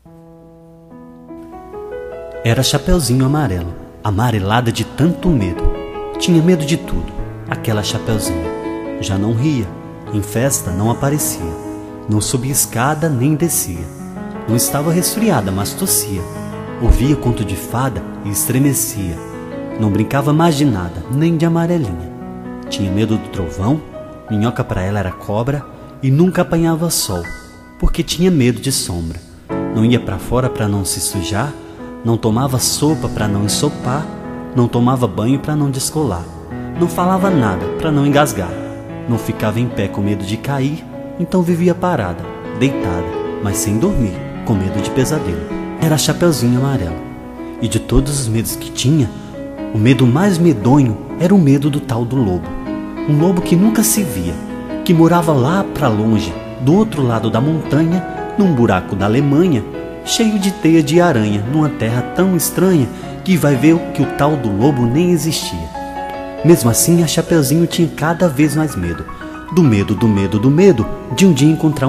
Era Chapeuzinho Amarelo, amarelada de tanto medo. Tinha medo de tudo, aquela Chapeuzinho. Já não ria, em festa não aparecia, não subia escada nem descia. Não estava resfriada, mas tossia. Ouvia conto de fada e estremecia. Não brincava mais de nada, nem de amarelinha. Tinha medo do trovão, minhoca pra ela era cobra, e nunca apanhava sol, porque tinha medo de sombra. Não ia pra fora pra não se sujar, não tomava sopa pra não ensopar, não tomava banho pra não descolar, não falava nada pra não engasgar, não ficava em pé com medo de cair, então vivia parada, deitada, mas sem dormir, com medo de pesadelo. Era Chapeuzinho Amarelo, e de todos os medos que tinha, o medo mais medonho era o medo do tal do lobo. Um lobo que nunca se via, que morava lá pra longe, do outro lado da montanha, num buraco da Alemanha, cheio de teia de aranha, numa terra tão estranha que vai ver que o tal do lobo nem existia. Mesmo assim, a Chapeuzinho tinha cada vez mais medo, do medo, do medo, do medo de um dia encontrar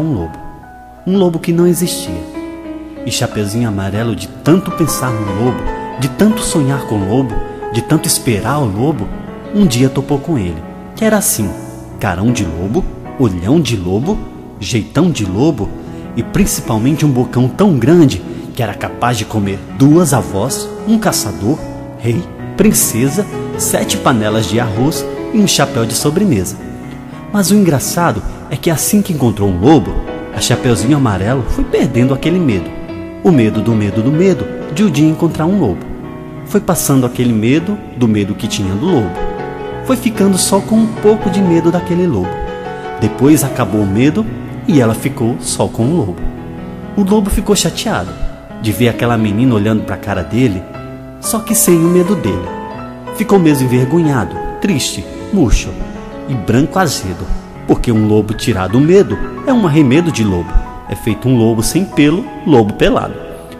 um lobo que não existia. E Chapeuzinho Amarelo, de tanto pensar no lobo, de tanto sonhar com o lobo, de tanto esperar o lobo, um dia topou com ele, que era assim: carão de lobo, olhão de lobo, jeitão de lobo, e principalmente um bocão tão grande que era capaz de comer 2 avós, um caçador, rei, princesa, 7 panelas de arroz e um chapéu de sobremesa. Mas o engraçado é que assim que encontrou um lobo, a Chapeuzinho Amarelo foi perdendo aquele medo. O medo do medo do medo de um dia encontrar um lobo. Foi passando aquele medo do medo que tinha do lobo. Foi ficando só com um pouco de medo daquele lobo. Depois acabou o medo e ela ficou só com o lobo. O lobo ficou chateado de ver aquela menina olhando para a cara dele, só que sem o medo dele. Ficou mesmo envergonhado, triste, murcho e branco azedo, porque um lobo tirado o medo é um arremedo de lobo. É feito um lobo sem pelo, lobo pelado.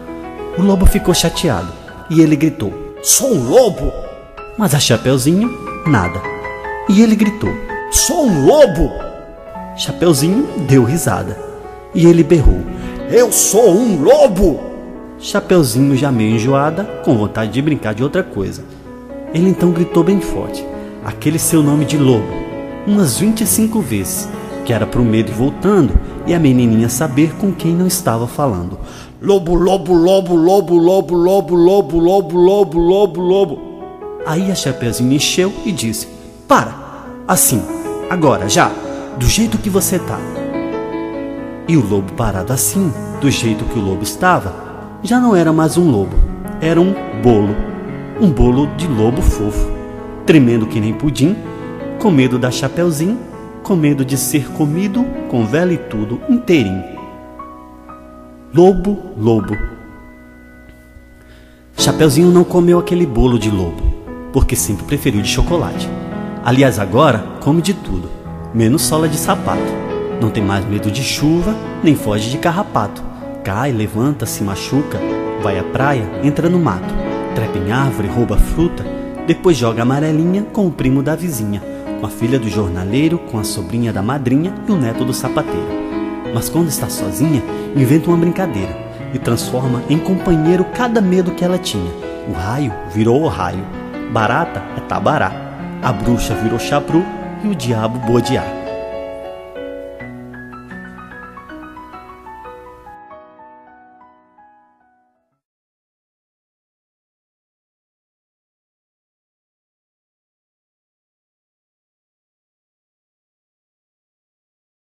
O lobo ficou chateado e ele gritou: "Sou um lobo!" Mas a Chapeuzinho, nada. E ele gritou: "Sou um lobo!" Chapeuzinho deu risada e ele berrou: "Eu sou um lobo!" Chapeuzinho, já meio enjoada, com vontade de brincar de outra coisa, ele então gritou bem forte aquele seu nome de lobo, umas 25 vezes, que era pro medo ir voltando e a menininha saber com quem não estava falando. "Lobo, lobo, lobo, lobo, lobo, lobo, lobo, lobo, lobo, lobo, lobo." Aí a Chapeuzinho encheu e disse: "Para! Assim, agora, já! Do jeito que você tá." E o lobo, parado assim, do jeito que o lobo estava, já não era mais um lobo, era um bolo de lobo fofo, tremendo que nem pudim, com medo da Chapeuzinho, com medo de ser comido com vela e tudo inteirinho. Lobo, lobo. Chapeuzinho não comeu aquele bolo de lobo, porque sempre preferiu de chocolate. Aliás, agora come de tudo, menos sola de sapato. Não tem mais medo de chuva, nem foge de carrapato. Cai, levanta, se machuca, vai à praia, entra no mato, trepa em árvore, rouba fruta, depois joga amarelinha com o primo da vizinha, com a filha do jornaleiro, com a sobrinha da madrinha e o neto do sapateiro. Mas quando está sozinha, inventa uma brincadeira e transforma em companheiro cada medo que ela tinha. O raio virou o raio, barata é tabará, a bruxa virou chapru e o diabo bodiá.